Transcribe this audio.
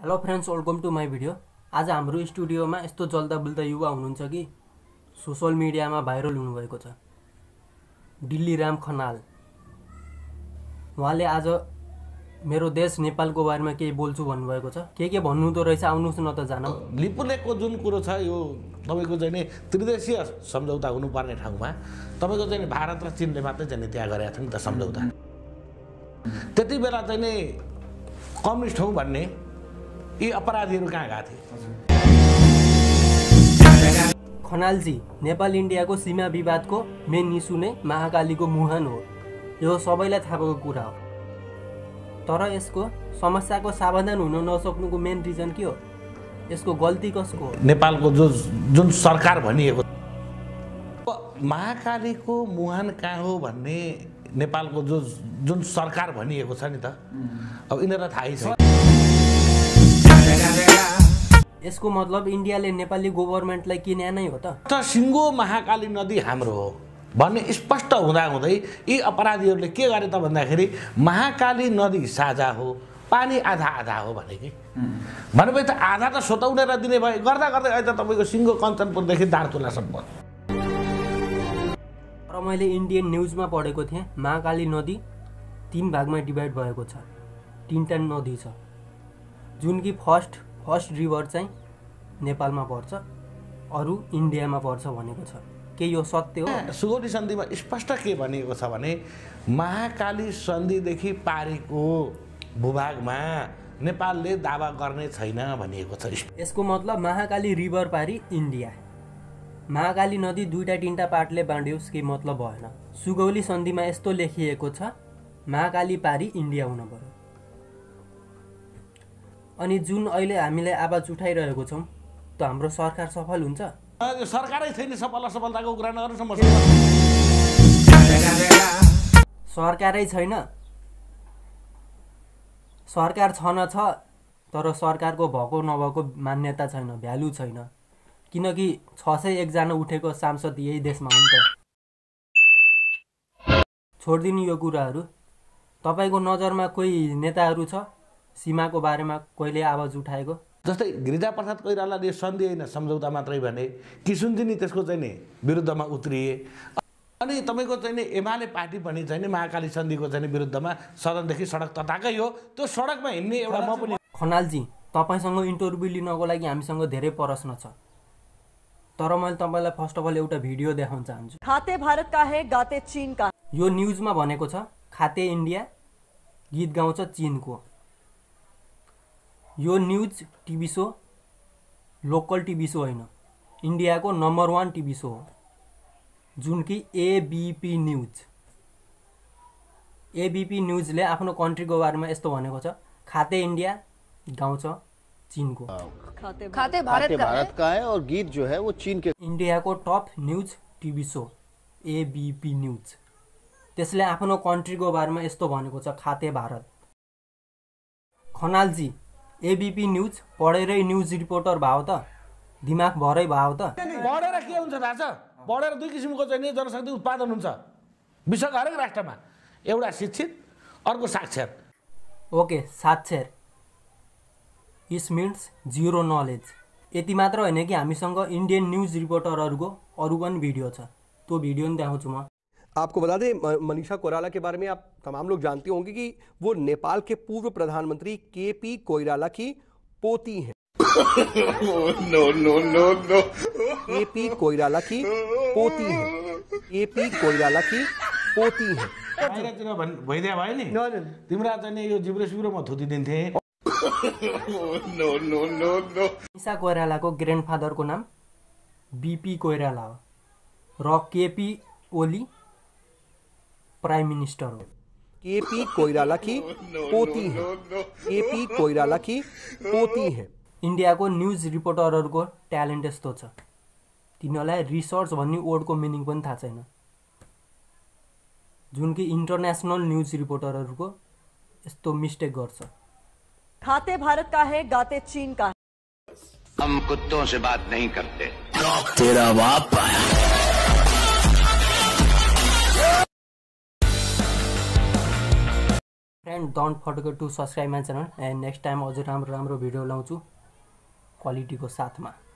Hello friends, welcome to my video. आज हाम्रो स्टुडियोमा यस्तो जल्दा बुल्दा युवा हुनुहुन्छ कि सोशल मिडियामा भाइरल हुनुभएको छ। डिल्लीराम खनाल। उहाँले आज मेरो देश नेपालको बारेमा केही बोल्छु भन्नुभएको छ। के भन्नुहुँदो रहेछ, आउनुहोस् न त जानौँ। लिपुलेकको जुन कुरो छ यो तपाईको चाहिँ नि त्रिदेशीय सम्झौता हुनुपर्ने ठाउँमा तपाईको चाहिँ भारत र चीनले मात्रै चाहिँ त्यहाँ गरेका छन् त सम्झौता। त्यति बेला चाहिँ नि कम्युनिस्ट हौं भन्ने यी अपराधीहरू कहाँ गए थिए? खनालजी, नेपाल इन्डियाको सीमा विवादको मेन इस्यु नै महाकालीको मुहान हो। यो सबैलाई थाहा भएको कुरा हो। तर यसको समस्याको समाधान हुन नसक्नुको मेन रिजन के हो? यसको गल्ती कसको हो? नेपालको जुन सरकार भनिएको महाकालीको मुहान कहाँ हो भन्ने नेपालको जुन सरकार भनिएको छ नि त, अब यिनीहरूलाई थाहै छैन। यसको मतलब इन्डियाले नेपाली गभर्नमेन्टलाई किने नै हो त? सिङ्गो महाकाली नदी हाम्रो हो भन्ने स्पष्ट हुँदाहुँदै यी अपराधीहरूले के गरे त भन्दाखेरि महाकाली नदी साझा हो, पानी आधा आधा हो भने कि भनेपछि त आधा त सोताउनेर दिने भए गर्दा गर्दै अहिले त तपाईँको सिङ्गो कञ्चनपुरदेखि दार्चुलासम्म। र मैले इन्डियन न्युजमा पढेको थिएँ महाकाली नदी 3 भागमा डिभाइड भएको छ। 3टा नदी छ जुन कि फर्स्ट रिभर चाहिँ नेपालमा पर्छ, अरू इन्डियामा पर्छ भनेको छ। के यो सत्य हो? सुगौली सन्धिमा स्पष्ट के भनिएको छ भने महाकाली सन्धिदेखि पारीको भूभागमा नेपालले दावा गर्ने छैन भनिएको छ। यसको मतलब महाकाली रिभर पारी इन्डिया, महाकाली नदी 2-3टा पार्टले बाँडियोस् के मतलब भएन। सुगौली सन्धिमा यस्तो लेखिएको छ महाकाली पारी इन्डिया हुन पर्यो। अनि जुन अहिले हामीले आवाज उठाइरहेको छौँ त हाम्रो सरकार सफल हुन्छ? सरकारै छैन, सफलताको कुरा नगर्नु। सरकारै छैन, सरकार छन छ तर सरकारको भएको नभएको मान्यता छैन, भ्यालु छैन। किनकि 601 जना उठेको सांसद यही देशमा हो नि त। छोडिदिनु यो कुराहरू। तपाईँको नजरमा कोही नेताहरू छ सीमाको बारेमा कहिले आवाज उठाएको? जस्तै गिरिजाप्रसाद कोइरालाले सन्धि होइन सम्झौता मात्रै भने, किशुनजी त्यसको चाहिँ नि विरुद्धमा उत्रिए। अनि तपाईँको चाहिँ नि एमाले पार्टी पनि चाहिँ नि महाकाली सन्धिको चाहिँ विरुद्धमा सदनदेखि सडक तताकै हो। त्यो सडकमा हिँड्ने एउटा म पनि। खनालजी, तपाईँसँग इन्टरभ्यू लिनको लागि हामीसँग धेरै प्रश्न छ, तर मैले तपाईँलाई फर्स्ट अफ अल एउटा भिडियो देखाउन चाहन्छु। खाते भारत का है, गाते चीन का। यो न्युजमा भनेको छ खाते इन्डिया, गीत गाउँछ चीनको। यो news TV show, local TV show होइन, इन्डियाको नम्बर 1 टिभी सो हो जुन कि एबीपी न्युज। एबीपी न्युजले आफ्नो कन्ट्रीको बारेमा यस्तो भनेको छ खाते इन्डिया, गाउँछ चीनको। खाते भारत का है और गीत जो है वो चीन के। इन्डियाको top news TV show ABP news, त्यसले आफ्नो कन्ट्रीको बारेमा यस्तो भनेको छ खाते भारत। खनालजी, एबीपी न्युज पढेरै न्युज रिपोर्टर भयो त? दिमाग भरै भयो त? पढेर के हुन्छ थाहा छ? पढेर 2 किसिमको चाहिँ नि जनशक्ति उत्पादन हुन्छ विश्वका हरेक राष्ट्रमा। एउटा शिक्षित, अर्को साक्षर। ओके, साक्षर इस मिन्स 0 नलेज। यति मात्र होइन कि हामीसँग इन्डियन न्युज रिपोर्टरहरूको अरू पनि भिडियो छ, त्यो भिडियो पनि देखाउँछु म। आपको बता दें, मनीषा कोइराला के बारे में आप तमाम लोग जानते होंगे कि वो नेपाल के पूर्व प्रधानमंत्री केपी कोइराला की पोती हैं। नो। केपी कोइराला की पोती हैं। केपी कोइराला की पोती हैं। बाहिरतिर भइदिया भयो नि, तिम्रो चाहिँ यो जिब्रो सिब्रोमा थुतिदिन्थे। मनीषा कोइरालाको ग्रान्डफादरको नाम बीपी कोइराला हो र केपी ओली प्राइम मिनिस्टर हो। केपी कोइराला की पोती है। केपी कोइराला की पोती है। इन्डियाको न्युज रिपोर्टरहरूको ट्यालेन्ट यस्तो छ, तिनीहरूलाई रिसर्च भन्ने वर्डको मिनिङ पनि थाहा छैन, जुन कि इन्टरनेसनल न्युज रिपोर्टरहरूको यस्तो मिस्टेक गर्छ। खाते भारत का है, गाते चीन का। हम कुत्तों से बात नहीं करते। तेरा बाप आया। Friend don't forget to subscribe my channel and next time अझै राम्रो राम्रो भिडियो ल्याउँछु क्वालिटीको साथमा।